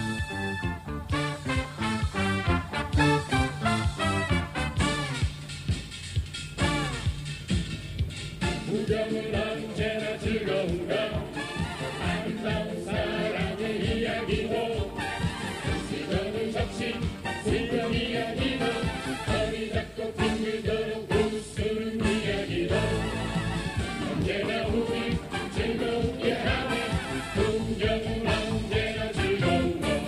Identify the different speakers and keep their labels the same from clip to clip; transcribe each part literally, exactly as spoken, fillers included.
Speaker 1: 구경은 언제나 즐거운가 아름다운 사랑의 이야기도 시선을 적신 슬픈 이야기도 허리 잡고 빙글도록 웃으는 이야기도 언제나 우리 즐겁게 하네 구경은 언제나 즐거운 것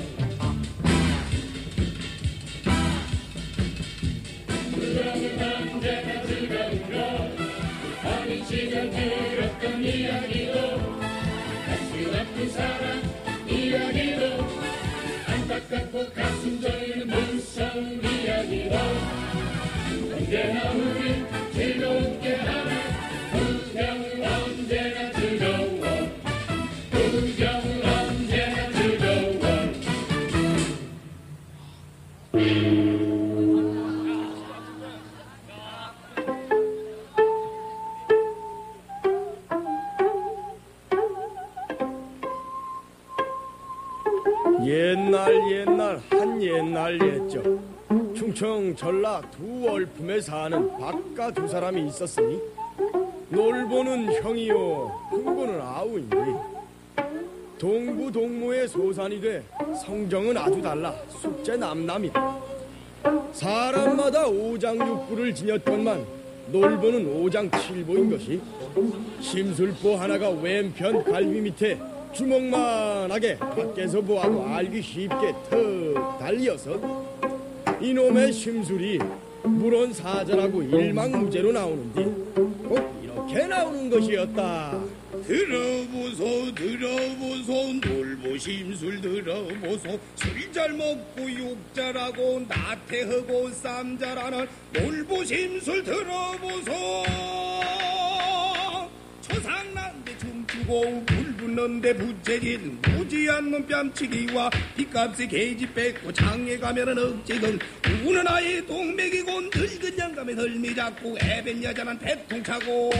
Speaker 1: 구경은 언제나 즐거운 것 어린 시절 들었던 이야기도 할 수 없는 사랑 이야기도 안타깝고 가슴 저리는 무서운 이야기도 언제나 우리 즐겁게 하네 구경은 언제나 즐거워 구경은 언제나 즐거워
Speaker 2: 옛날 옛날 한 옛날 옛적 충청 전라 두 월품에 사는 박가 두 사람이 있었으니 놀보는 형이요 흥보는 아우인데 동부 동무의 소산이 돼 성정은 아주 달라 숙제 남남이다. 사람마다 오장육부를 지녔건만 놀보는 오장칠보인 것이 심술보 하나가 왼편 갈비 밑에 주먹만하게 밖에서 보아도 알기 쉽게 턱 달려서 이놈의 심술이 물론 사자라고 일망무제로 나오는데 꼭 이렇게 나오는 것이었다.
Speaker 3: 들어보소 들어보소 놀보 심술 들어보소 술 잘 먹고 욕 잘하고 나태하고 쌈 잘하는 놀보 심술 들어보소 초상난데 춤추고 물 붓는데 부채질 무지한 놈 뺨치기와 빚값에 게지 뺏고 장에 가면은 억지근 우는 아이 동맥이고 늙은 영감에 덜미 잡고 애변 여자는 배통 차고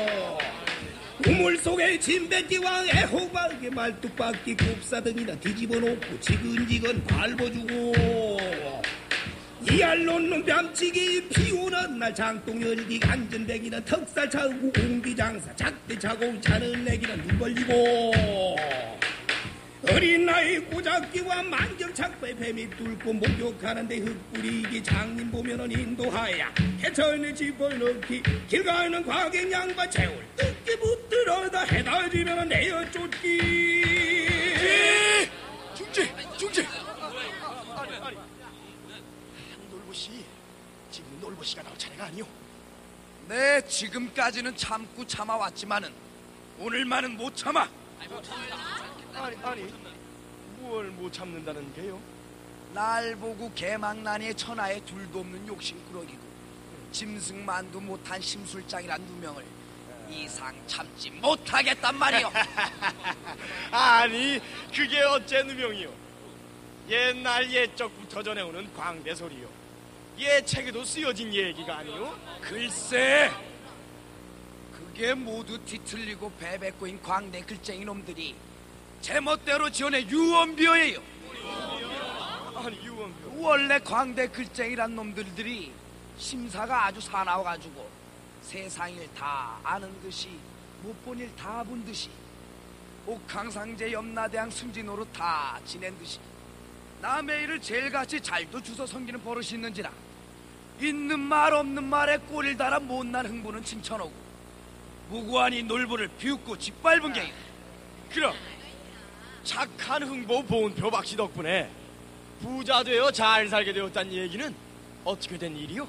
Speaker 3: 우물 속에 침뱉기와 애호박에 말뚝박기 곱사등이나 뒤집어 놓고 지근지근 밟아주고 이알 놓는 뺨치기 비오는 날 장동 열기 안전뱅이는 턱살 차고 공기장사 작대 차고 자는 애기는 눈 벌리고 어린 나이 꼬잡기와 만경착배 뱀이 뚫고 목욕하는데 흙뿌리기 장님 보면은 인도하야 해천에 집어넣기 길 가는 과객 양반 채울 뜯기 붙들어다 해다지면은 내어 쫓기
Speaker 4: 중재 중재 아니 아니 놀보씨 지금 놀보씨가 나올 차례가 아니오.
Speaker 5: 네 지금까지는 참고 참아왔지만은 오늘만은 못 참아.
Speaker 4: 아니 아니 뭘 못 참는다는 게요?
Speaker 5: 날 보고 개망난이의 천하에 둘도 없는 욕심꾸러기고 짐승만도 못한 심술장이란 누명을 이상 참지 못하겠단 말이오.
Speaker 2: 아니 그게 어째 누명이요? 옛날 옛적부터 전해오는 광대소리요. 예책에도 쓰여진 얘기가 아니요?
Speaker 5: 글쎄 그게 모두 뒤틀리고 배배꼬인 광대 글쟁이 놈들이 제멋대로 지어낸 유언비어예요.
Speaker 2: 아니 유언비어
Speaker 5: 원래 광대 글쟁이란 놈들들이 심사가 아주 사나워가지고 세상일 다 아는 듯이 못 본 일 다 본 듯이 옥황상제 염라대왕 순진호로 다 지낸 듯이 남의 일을 제일같이 잘도 주워 섬기는 버릇이 있는지라 있는 말 없는 말에 꼬리를 달아 못난 흥부는 칭찬하고 무고하니 놀부를 비웃고 짓밟은 게요.
Speaker 2: 그럼 착한 흥보 보은표 박씨 덕분에 부자 되어 잘 살게 되었다는 얘기는 어떻게 된 일이요?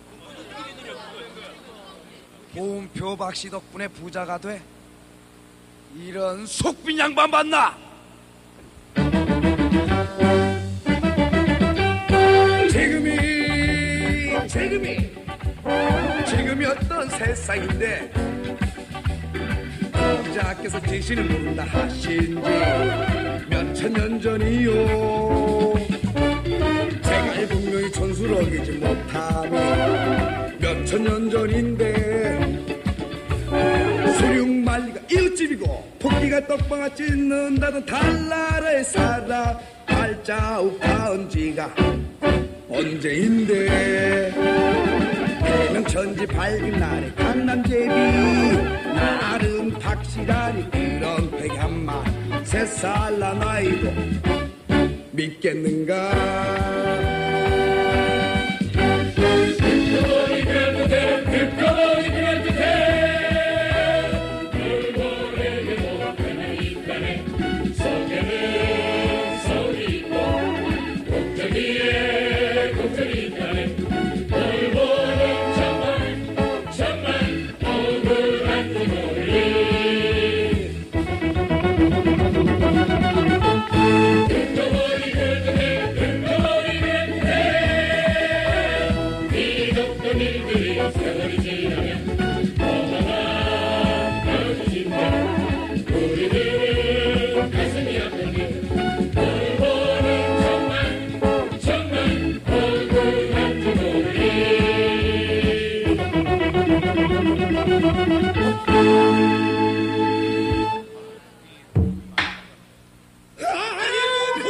Speaker 5: 보은표 박씨 덕분에 부자가 돼? 이런 속빈 양반 봤나?
Speaker 3: 지금이 지금이 지금이 어떤 세상인데 부자께서 지시는 모른다 하신지 몇 천 년 전이요 제가 분명히 천수를 어기지 못함이 몇 천 년 전인데 수륙만리가 이웃집이고 토끼가 떡방아 찢는다던 달나라에 살아 발자국 닿은 지가 언제인데 대명천지 밝은 날에 강남제비 나름 박시라니 그런 백한마 세살난 나이도 믿겠는가.
Speaker 1: 듣고보니 그럴듯해 듣고보니 그럴듯해 물보내게 못하는 인간의 속에는 서울이 있고 곡절 위에 곡절이 있다네. 물보는 정말 정말 억울한 두머리. 듣고보니 그럴듯해 듣고보니 그럴듯해 이덕던 일들이 세월이 지나면 어마어마한 떨어지신다. 우리들은 가슴이 아프니 물보는 정말 정말 억울한 두머리.
Speaker 3: 아이고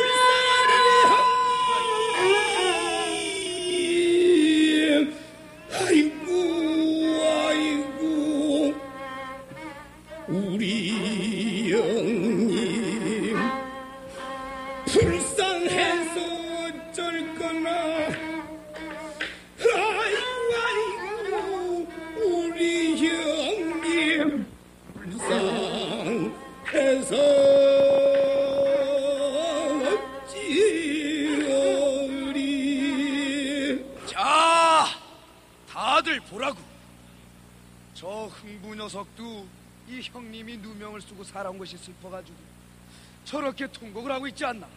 Speaker 3: 불쌍하네. 아이고 아이고 우리 형님 불쌍해서 어쩔 거나. 아이고 아이고 우리 형님 불쌍해서 어찌어리.
Speaker 5: 자, 다들 보라고. 저 흥부 녀석도 이 형님이 누명을 쓰고 살아온 것이 슬퍼가지고 저렇게 통곡을 하고 있지 않나.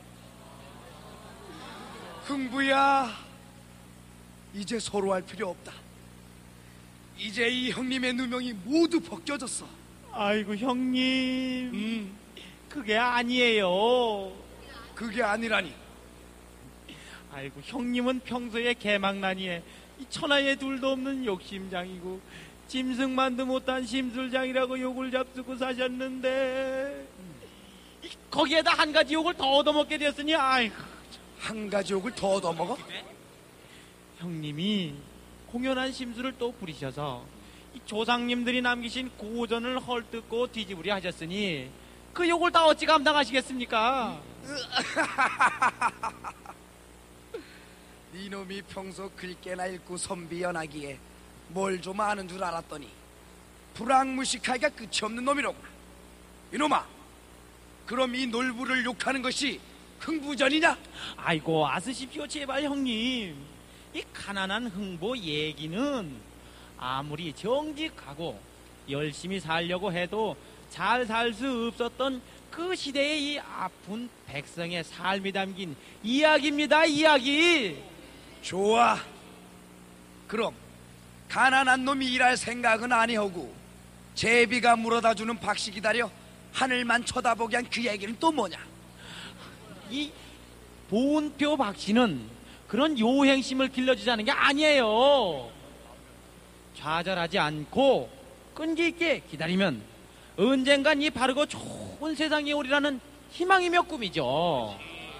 Speaker 5: 흥부야, 이제 서로 할 필요 없다. 이제 이 형님의 누명이 모두 벗겨졌어.
Speaker 6: 아이고 형님,
Speaker 5: 음,
Speaker 6: 그게 아니에요.
Speaker 5: 그게 아니라니.
Speaker 6: 아이고 형님은 평소에 개망나니에 이 천하에 둘도 없는 욕심장이고 짐승만도 못한 심술장이라고 욕을 잡수고 사셨는데 이 거기에다 한 가지 욕을 더 얻어먹게 되었으니 아이고
Speaker 5: 한 가지 욕을 더 얻어먹어?
Speaker 6: 형님이 공연한 심술을 또 부리셔서 이 조상님들이 남기신 고전을 헐뜯고 뒤집으리 하셨으니 그 욕을 다 어찌 감당하시겠습니까?
Speaker 5: 이놈이 평소 글깨나 읽고 선비연하기에 뭘 좀 아는 줄 알았더니 불황무식하기가 끝이 없는 놈이로구나. 이놈아, 그럼 이 놀부를 욕하는 것이 흥부전이냐?
Speaker 6: 아이고 아스십시오 제발 형님. 이 가난한 흥부 얘기는 아무리 정직하고 열심히 살려고 해도 잘 살 수 없었던 그 시대의 이 아픈 백성의 삶이 담긴 이야기입니다. 이야기.
Speaker 5: 좋아. 그럼 가난한 놈이 일할 생각은 아니하고 제비가 물어다주는 박씨 기다려 하늘만 쳐다보게 한 그 얘기는 또 뭐냐?
Speaker 6: 이 보은표 박씨는 그런 요행심을 길러주자는 게 아니에요. 좌절하지 않고 끈기 있게 기다리면 언젠간 이 바르고 좋은 세상이 오리라는 희망이며 꿈이죠.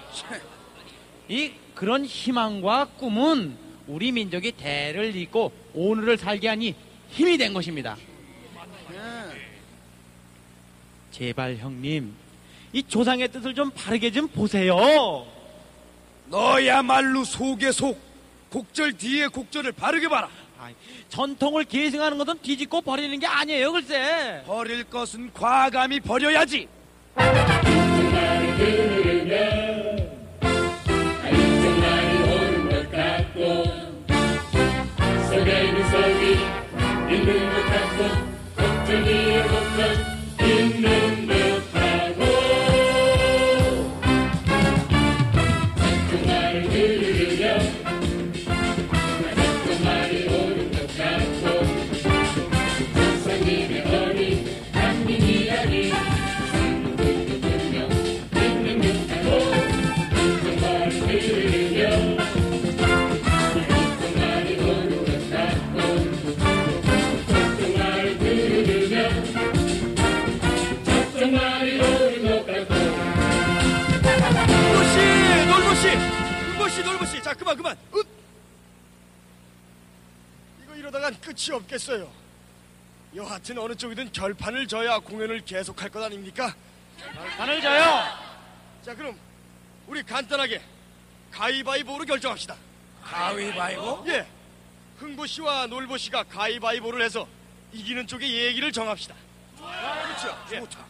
Speaker 6: 이 그런 희망과 꿈은 우리 민족이 대를 잇고 오늘을 살게 하니 힘이 된 것입니다. 제발 형님, 이 조상의 뜻을 좀 바르게 좀 보세요.
Speaker 5: 너야말로 속에 속, 곡절 뒤에 곡절을 바르게 봐라.
Speaker 6: 아이, 전통을 계승하는 것은 뒤집고 버리는 게 아니에요, 글쎄.
Speaker 5: 버릴 것은 과감히 버려야지.
Speaker 1: 말을 들으면 한쪽 말이 옳은 것 같고 속에는 속이 있는 것 같고 걱정 위에 걱정 있는 듯하고 그 말을 들으면 한쪽 말이 옳은 것 같고 선생님의 어린 한민 이야기 있는
Speaker 2: 놀보씨 놀보씨 자 그만 그만 읍! 이거 이러다간 끝이 없겠어요. 여하튼 어느 쪽이든 결판을 져야 공연을 계속할 것 아닙니까?
Speaker 6: 판을 져요.
Speaker 2: 자 그럼 우리 간단하게 가위바위보로 결정합시다.
Speaker 5: 가위바위보?
Speaker 2: 예, 흥보씨와 놀보씨가 가위바위보를 해서 이기는 쪽의 얘기를 정합시다.
Speaker 3: 그렇죠.
Speaker 2: 예.
Speaker 3: 좋다.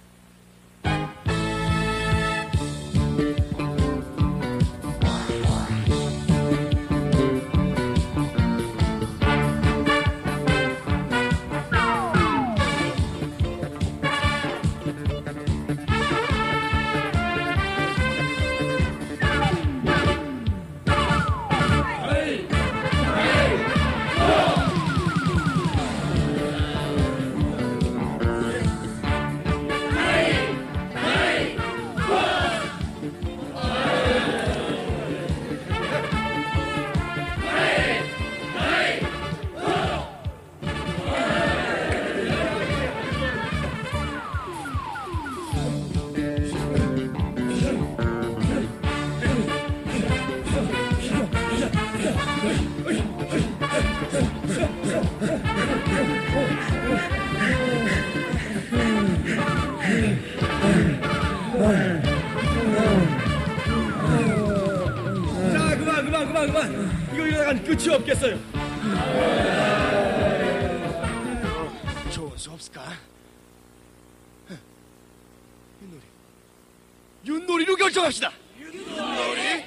Speaker 2: 자 그만 그만 그만 그만 이거 이러다간 끝이 없겠어요. 어, 좋은 수 없을까? 어, 윷놀이 윷놀이로 결정합시다. 윷놀이?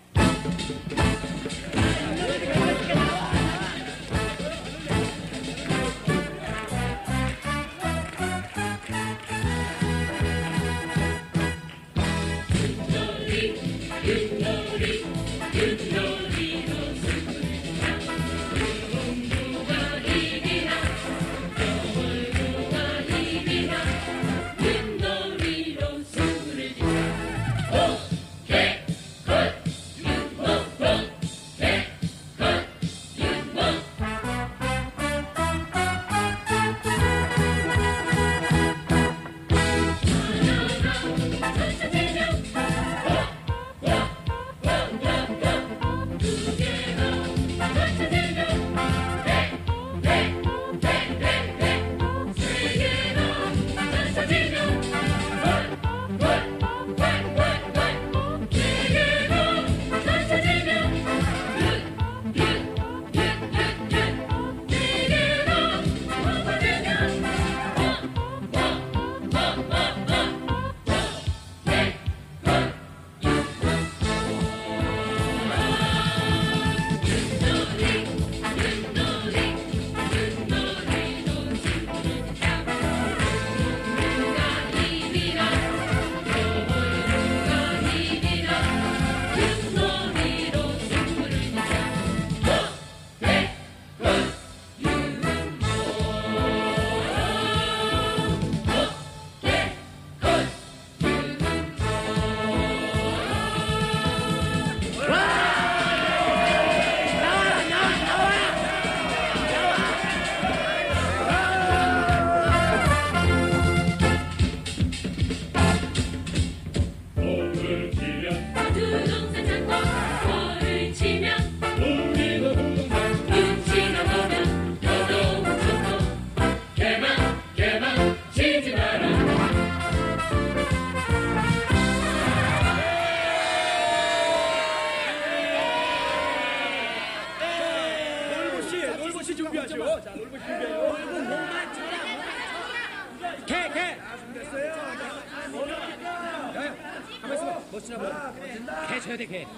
Speaker 6: 개 쳐야 돼, 개.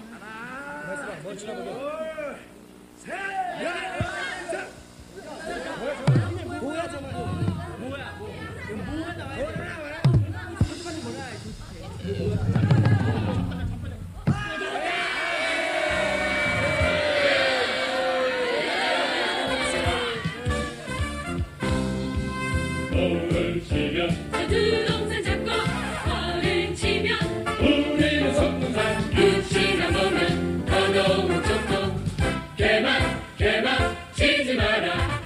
Speaker 1: 공을 치면
Speaker 7: 두 동생 잡고 벌을 치면
Speaker 1: 우리는 속동산
Speaker 7: 육지나 보면
Speaker 1: 너무 좋고 개만 개만 치지 마라.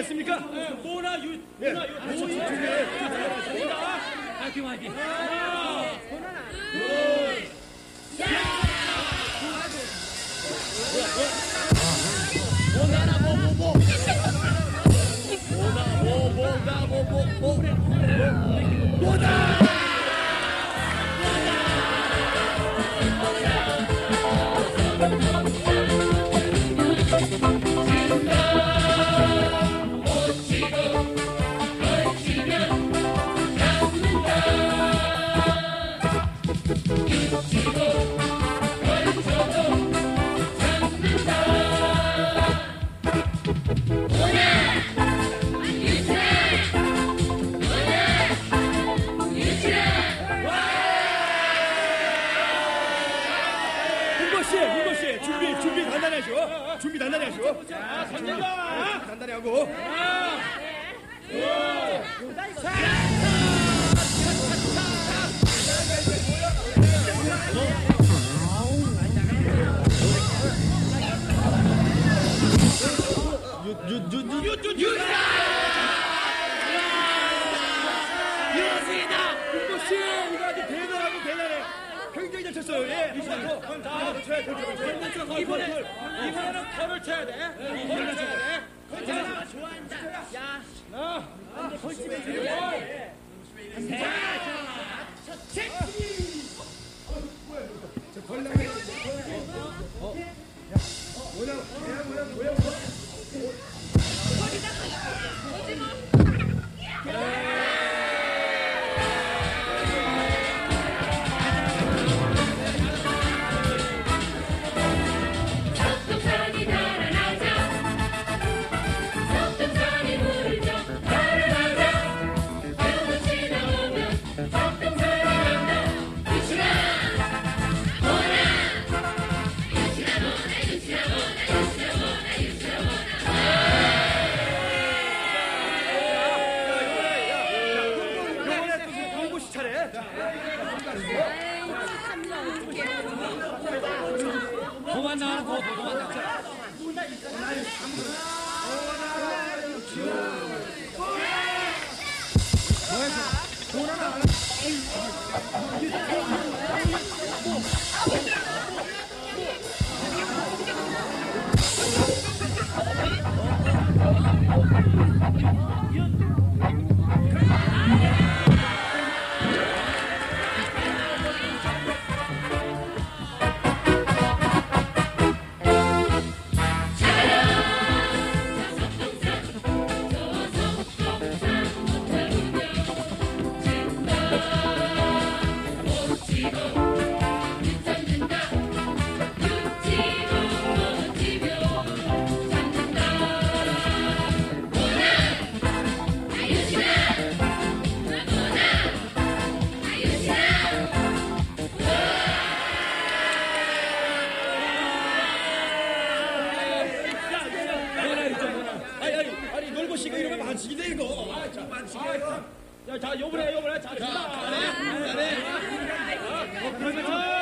Speaker 3: 준비됐습니까?
Speaker 6: 모나 유
Speaker 3: 네.
Speaker 6: 모나 유
Speaker 3: 그렇죠.
Speaker 6: 모나
Speaker 3: 준비해.
Speaker 6: 화이팅 화이팅.
Speaker 3: 문보씨, 문보씨, 준비, 준비 단단히 하시오. 준비 단단히 하시오.
Speaker 6: 자, 선진가.
Speaker 3: 단단히 하고. 문보씨, 이거 아주 대단하고 대단해. 굉장히 잘 쳤어요. 예. 자, 쳐야 돼.
Speaker 6: 이번에 이번에는 털을 쳐야 돼. 털을 쳐야 돼. 자, 좋아한다. 야,
Speaker 7: 석동산이 달아나자 석동산이 물을 줘 달아나자 배우고 지나오면 석동산이 난다 유치나 뭐나 유치나 뭐나 유치나 뭐나 유치나 뭐나 유치나
Speaker 3: 요번에 문보씨 차례.
Speaker 6: 도만 나가는 거 도만 나가.
Speaker 3: 아니, 아니, 아니, 놀보씨가 이러면 반칙이 돼, 이거. 아, 자, 반칙이야.
Speaker 6: 야, 자, 요번에 요번에 자, 자, 잘해, 잘해. 어, 그러면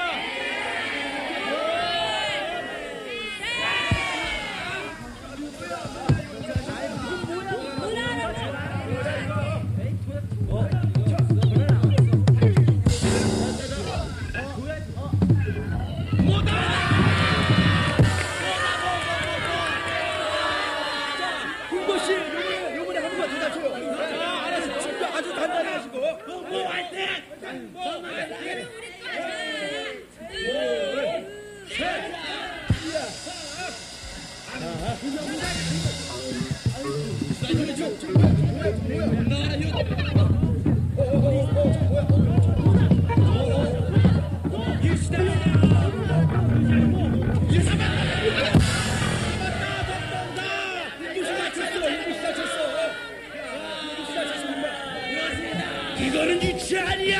Speaker 3: 문보씨, 요번에, 요번에 한 번만 더 다쳐요. 아, 알았어. 준비 아주 단단히 하시고. 뭐, 화이팅!
Speaker 4: 이거는 유치 아니야.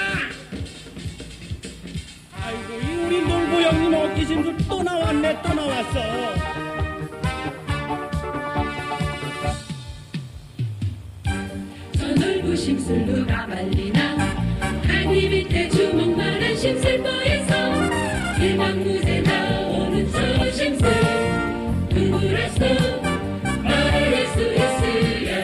Speaker 4: 아이고 이 우리 놀보 형님 어깨심술 또 나왔네 또 나왔어.
Speaker 7: 저 넓은 심술 누가 말리나 하니 밑에 주먹만한 심술보에서 대방무새 나오는 저 심술 누구라서 말을 할 수 있으랴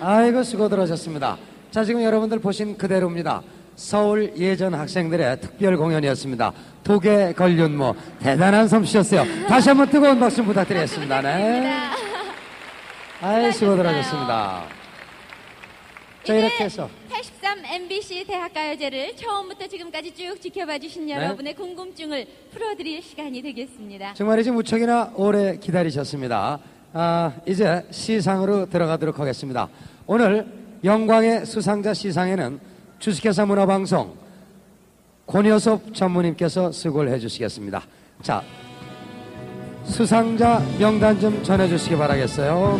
Speaker 8: 아이고 수고들 하셨습니다. 자, 지금 여러분들 보신 그대로입니다. 서울 예전 학생들의 특별 공연이었습니다. 독의 걸륜모 대단한 솜씨였어요. 다시 한번 뜨거운 박수 부탁드리겠습니다. 네. 아이 수고들 하셨습니다. 자, 이렇게 해서
Speaker 9: 팔십삼 엠비씨 대학가요제를 처음부터 지금까지 쭉 지켜봐 주신
Speaker 8: 네.
Speaker 9: 여러분의 궁금증을 풀어드릴 시간이 되겠습니다.
Speaker 8: 정말이지 무척이나 오래 기다리셨습니다. 아, 이제 시상으로 들어가도록 하겠습니다. 오늘 영광의 수상자 시상에는 주식회사 문화방송 권효섭 전무님께서 수고를 해주시겠습니다. 자, 수상자 명단 좀 전해주시기 바라겠어요.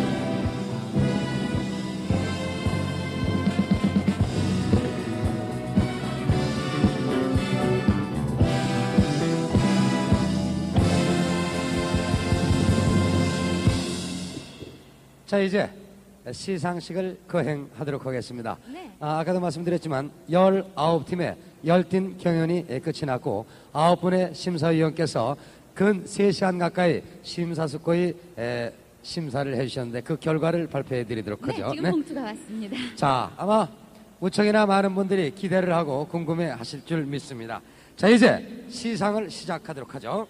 Speaker 8: 자, 이제 시상식을 거행하도록 하겠습니다.
Speaker 9: 네.
Speaker 8: 아, 아까도 말씀드렸지만 열아홉 팀의 열띤 경연이 끝이 났고 아홉 분의 심사위원께서 근 세 시간 가까이 심사숙고히 에, 심사를 해주셨는데 그 결과를 발표해 드리도록
Speaker 9: 네,
Speaker 8: 하죠.
Speaker 9: 지금 봉투가 왔습니다.
Speaker 8: 자, 아마 무척이나 많은 분들이 기대를 하고 궁금해 하실 줄 믿습니다. 자, 이제 시상을 시작하도록 하죠.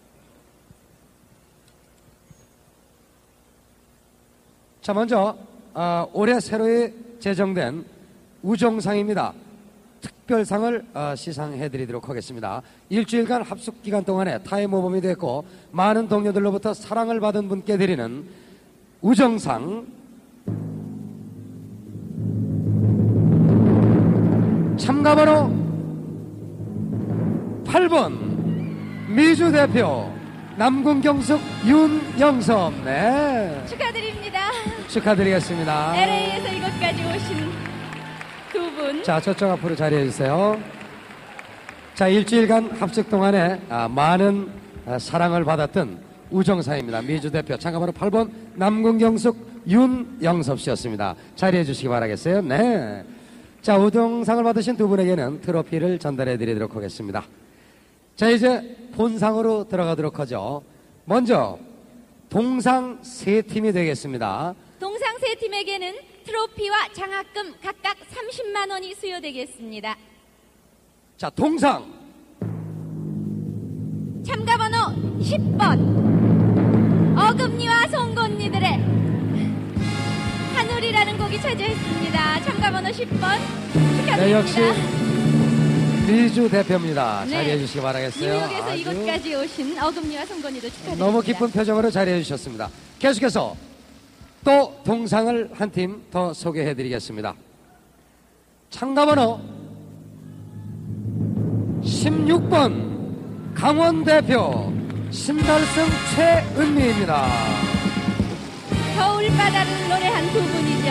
Speaker 8: 자, 먼저 어, 올해 새로 제정된 우정상입니다. 특별상을 어, 시상해드리도록 하겠습니다. 일주일간 합숙 기간 동안에 타임오범이 됐고 많은 동료들로부터 사랑을 받은 분께 드리는 우정상 참가번호 팔 번 미주 대표 남궁경숙 윤영섭. 네,
Speaker 9: 축하드립니다.
Speaker 8: 축하드리겠습니다.
Speaker 9: 엘에이에서 이곳까지 오신 두 분.
Speaker 8: 자, 저쪽 앞으로 자리해 주세요. 자, 일주일간 합숙 동안에 아, 많은 아, 사랑을 받았던 우정사입니다. 미주 대표 참가번호 팔 번 남궁경숙 윤영섭 씨였습니다. 자리해 주시기 바라겠어요. 네. 자, 우정상을 받으신 두 분에게는 트로피를 전달해 드리도록 하겠습니다. 자, 이제 본상으로 들어가도록 하죠. 먼저 동상 세 팀이 되겠습니다.
Speaker 9: 동상 세 팀에게는 트로피와 장학금 각각 삼십만 원이 수여되겠습니다.
Speaker 8: 자, 동상
Speaker 9: 참가번호 십 번 어금니와 송곳니들의 한울이라는 곡이 차지했습니다. 참가번호 십 번 축하드립니다.
Speaker 8: 네, 역시 미주 대표입니다.
Speaker 9: 네.
Speaker 8: 자리해 주시기 바라겠어요.
Speaker 9: 뉴욕에서
Speaker 8: 아주
Speaker 9: 이곳까지 오신 어금니와 송곳니도 축하드립니다.
Speaker 8: 너무 기쁜 표정으로 자리해 주셨습니다. 계속해서 또 동상을 한 팀 더 소개해 드리겠습니다. 참가번호 십육 번 강원 대표 신달승 최은미입니다.
Speaker 9: 겨울바다를 노래한 두 분이죠.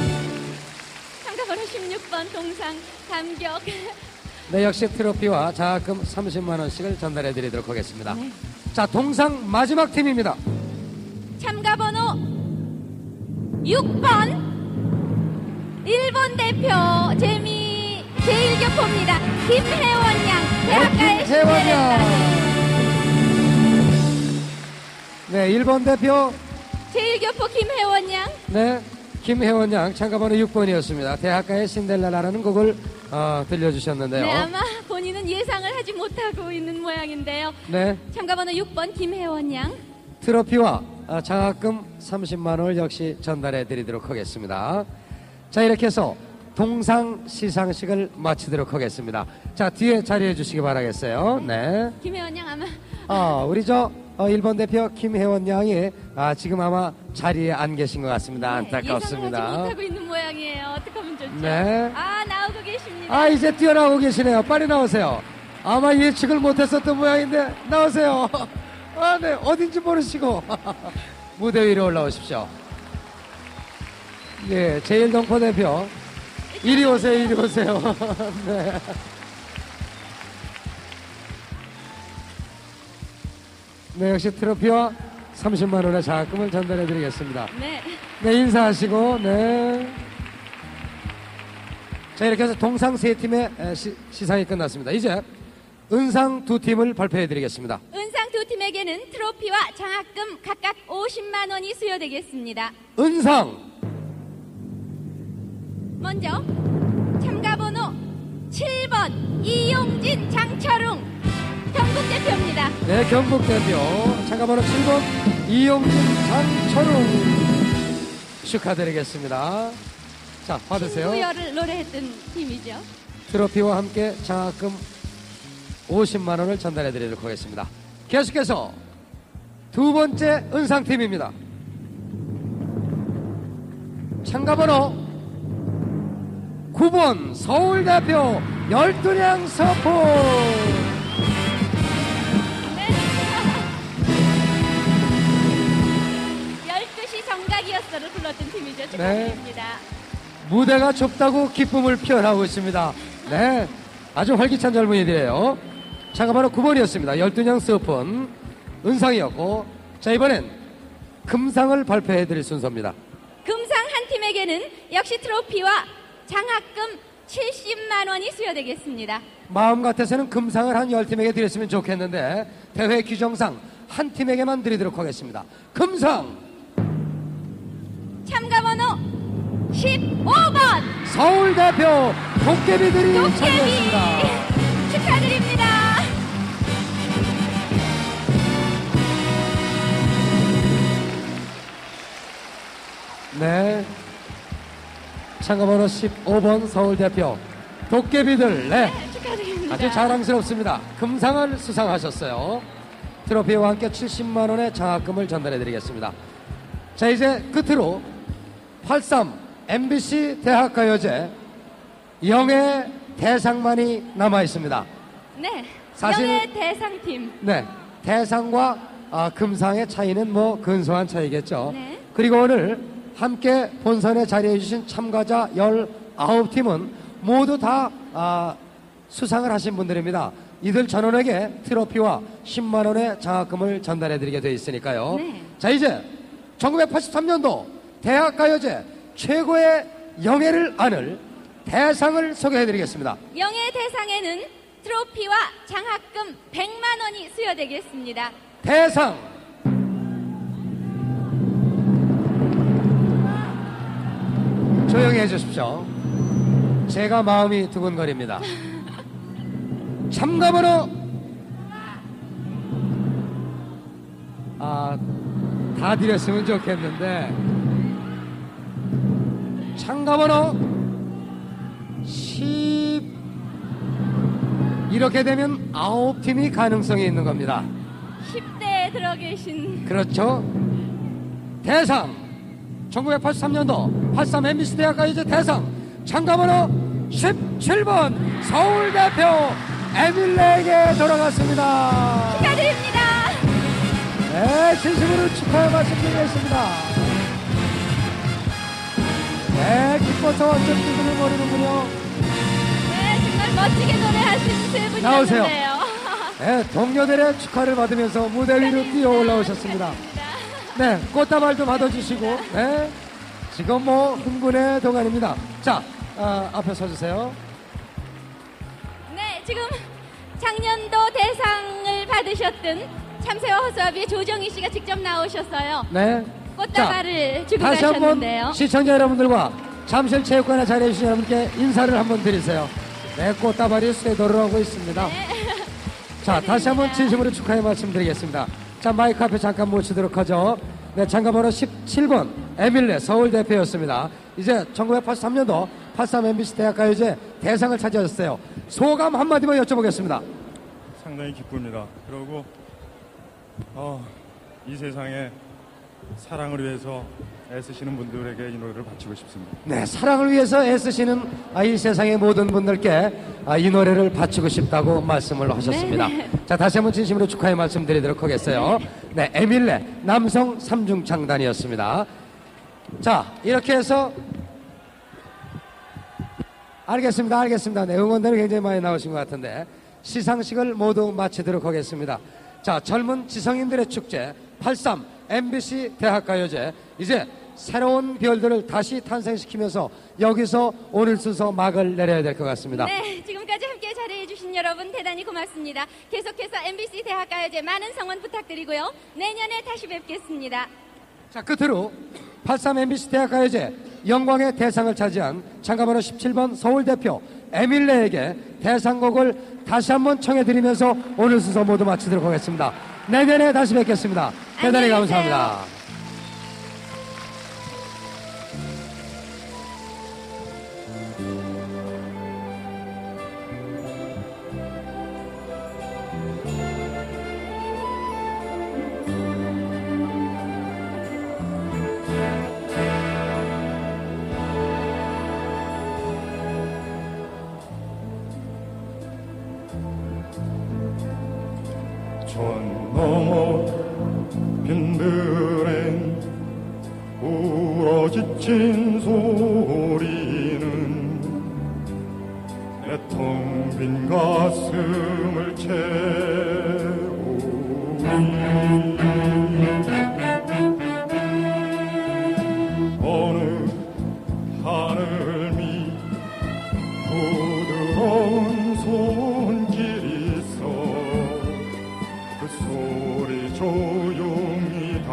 Speaker 9: 참가번호 십육 번 동상 감격.
Speaker 8: 네, 역시 트로피와 장학금 삼십만 원씩을 전달해 드리도록 하겠습니다.
Speaker 9: 네.
Speaker 8: 자, 동상 마지막 팀입니다.
Speaker 9: 참가번호 육 번 일본 대표 재미 제일교포입니다. 김혜원 양 대학가의
Speaker 8: 김혜원 양.
Speaker 9: 신데렐라.
Speaker 8: 네, 일본 대표
Speaker 9: 제일교포 김혜원 양.
Speaker 8: 네, 김혜원 양 참가번호 육 번이었습니다. 대학가의 신데렐라라는 곡을 어, 들려주셨는데요.
Speaker 9: 네, 아마 본인은 예상을 하지 못하고 있는 모양인데요.
Speaker 8: 네,
Speaker 9: 참가번호 육 번 김혜원 양.
Speaker 8: 트로피와 어, 장학금 삼십만 원을 역시 전달해 드리도록 하겠습니다. 자, 이렇게 해서 동상 시상식을 마치도록 하겠습니다. 자, 뒤에 자리해 주시기 바라겠어요. 네.
Speaker 9: 김혜원 양 아마
Speaker 8: 어, 우리 저 어, 일본 대표 김혜원 양이 아, 지금 아마 자리에 안 계신 것 같습니다.
Speaker 9: 네, 예상을
Speaker 8: 안타깝습니다.
Speaker 9: 하지 못하고 있는 모양이에요. 어떻게 하면 좋죠?
Speaker 8: 네.
Speaker 9: 아, 나오고 계십니다.
Speaker 8: 아, 이제 뛰어나오고 계시네요. 빨리 나오세요. 아마 예측을 못했었던 모양인데 나오세요. 아, 네, 어딘지 모르시고 무대 위로 올라오십시오. 네, 제일동포 대표 이리 오세요, 이리 오세요. 네. 네, 역시 트로피와 삼십만 원의 장학금을 전달해 드리겠습니다.
Speaker 9: 네.
Speaker 8: 네, 인사하시고, 네. 자, 이렇게 해서 동상 세 팀의 에, 시, 시상이 끝났습니다. 이제 은상 두 팀을 발표해 드리겠습니다.
Speaker 9: 은상 두 팀에게는 트로피와 장학금 각각 오십만 원이 수여되겠습니다.
Speaker 8: 은상
Speaker 9: 먼저 참가번호 칠 번 이용진 장철웅 경북 대표입니다.
Speaker 8: 네, 경북 대표 참가번호 칠 번 이용진 장철웅 축하드리겠습니다. 자, 받으세요.
Speaker 9: 친구여를 노래했던 팀이죠.
Speaker 8: 트로피와 함께 장학금 오십만 원을 전달해 드리도록 하겠습니다. 계속해서 두 번째 은상팀입니다. 참가번호 구 번 서울대표 열두냥 서포.
Speaker 9: 열두 시 정각이었어를 불렀던 팀이죠.
Speaker 8: 네.
Speaker 9: 축하드립니다.
Speaker 8: 무대가 좁다고 기쁨을 표현하고 있습니다. 네, 아주 활기찬 젊은이들이에요. 참가번호 구 번이었습니다. 열두냥 서폰 은상이었고, 자, 이번엔 금상을 발표해 드릴 순서입니다.
Speaker 9: 금상 한 팀에게는 역시 트로피와 장학금 칠십만 원이 수여되겠습니다.
Speaker 8: 마음 같아서는 금상을 한 열 팀에게 드렸으면 좋겠는데 대회 규정상 한 팀에게만 드리도록 하겠습니다. 금상
Speaker 9: 참가번호 십오 번
Speaker 8: 서울대표 도깨비들이
Speaker 9: 도깨비
Speaker 8: 차지했습니다.
Speaker 9: 축하드립니다.
Speaker 8: 네, 참가번호 십오 번 서울대표 도깨비들, 네,
Speaker 9: 네, 축하드립니다.
Speaker 8: 아주 자랑스럽습니다. 금상을 수상하셨어요. 트로피와 함께 칠십만 원의 장학금을 전달해 드리겠습니다. 자, 이제 끝으로 팔십삼 엠비씨 대학가요제 영예 대상만이 남아 있습니다.
Speaker 9: 네,
Speaker 8: 사실-
Speaker 9: 영예 대상팀.
Speaker 8: 네, 대상과 아, 금상의 차이는 뭐 근소한 차이겠죠.
Speaker 9: 네.
Speaker 8: 그리고 오늘 함께 본선에 자리해 주신 참가자 열아홉 팀은 모두 다 아, 수상을 하신 분들입니다. 이들 전원에게 트로피와 십만 원의 장학금을 전달해 드리게 되어 있으니까요.
Speaker 9: 네.
Speaker 8: 자, 이제 천구백팔십삼 년도 대학가요제 최고의 영예를 안을 대상을 소개해 드리겠습니다.
Speaker 9: 영예 대상에는 트로피와 장학금 백만 원이 수여되겠습니다.
Speaker 8: 대상 조용히 해주십시오. 제가 마음이 두근거립니다. 참가번호 아, 다 드렸으면 좋겠는데 참가번호 십 이렇게 되면 아홉 팀이 가능성이 있는 겁니다.
Speaker 9: 십 대에 들어 계신
Speaker 8: 그렇죠. 대상 천구백팔십삼 년도 팔십삼 엠비씨 대학가요제 대상 참가번호 십칠 번 서울대표 에밀레에게 돌아갔습니다.
Speaker 9: 축하드립니다.
Speaker 8: 네, 진심으로 축하의 말씀드리겠습니다. 네, 기뻐서 어쩔 줄을 모르는군요.
Speaker 9: 네, 정말 멋지게 노래하시는 세 분이었는데요.
Speaker 8: 나오세요. 네, 동료들의 축하를 받으면서 무대 위로 뛰어 올라오셨습니다. 네, 꽃다발 좀 받아주시고, 네, 지금 뭐 흥분의 동안입니다. 자, 아, 앞에 서주세요.
Speaker 9: 네, 지금 작년도 대상을 받으셨던 참새와 허수아비의 조정희 씨가 직접 나오셨어요.
Speaker 8: 네.
Speaker 9: 꽃다발을 주고
Speaker 8: 다시 한번
Speaker 9: 가셨는데요.
Speaker 8: 시청자 여러분들과 잠실 체육관에 자리해주신 여러분께 인사를 한번 드리세요. 네, 꽃다발이 수에 도로하고 있습니다.
Speaker 9: 네.
Speaker 8: 자, 다시 한번 진심으로 축하의 말씀드리겠습니다. 자, 마이크 앞에 잠깐 모시도록 하죠. 네, 참가번호 십칠 번 에밀레 서울대표였습니다. 이제 천구백팔십삼 년도 팔십삼 엠비씨 대학가요제 대상을 차지하셨어요. 소감 한마디만 여쭤보겠습니다.
Speaker 10: 상당히 기쁩니다. 그리고 어, 이 세상에 사랑을 위해서 애쓰시는 분들에게 이 노래를 바치고 싶습니다.
Speaker 8: 네, 사랑을 위해서 애쓰시는 아, 이 세상의 모든 분들께 아, 이 노래를 바치고 싶다고 말씀을 하셨습니다.
Speaker 9: 네네.
Speaker 8: 자, 다시 한번 진심으로 축하의 말씀 드리도록 하겠어요. 네, 에밀레 남성 삼중창단이었습니다. 자, 이렇게 해서 알겠습니다, 알겠습니다. 네, 응원단이 굉장히 많이 나오신 것 같은데 시상식을 모두 마치도록 하겠습니다. 자, 젊은 지성인들의 축제 팔십삼 엠비씨 대학가요제 이제 새로운 별들을 다시 탄생시키면서 여기서 오늘 순서 막을 내려야 될 것 같습니다.
Speaker 9: 네, 지금까지 함께 자리해주신 여러분 대단히 고맙습니다. 계속해서 엠비씨 대학가요제 많은 성원 부탁드리고요. 내년에 다시 뵙겠습니다.
Speaker 8: 자, 끝으로 팔십삼 엠비씨 대학가요제 영광의 대상을 차지한 참가번호 십칠 번 서울대표 에밀레에게 대상곡을 다시 한번 청해드리면서 오늘 순서 모두 마치도록 하겠습니다. 내년에 다시 뵙겠습니다. 대단히 감사합니다.
Speaker 10: 전 넘어 빈들엔 울어 지친 소리는 내 텅 빈 가슴을 채우니 어느 하늘 밑 부드러운 손길이 있어 그 소리 조용히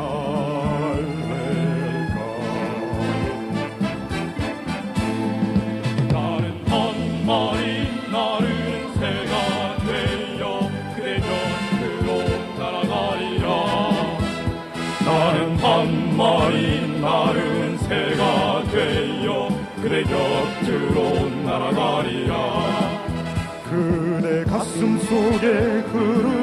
Speaker 10: 달래가 나는 한 마리 나르는 새가 되어 그대 곁으로 날아가리라 나는 한 마리 나르는 새가 되어 그대 곁으로 날아가리라 그대 가슴 속에 흐르는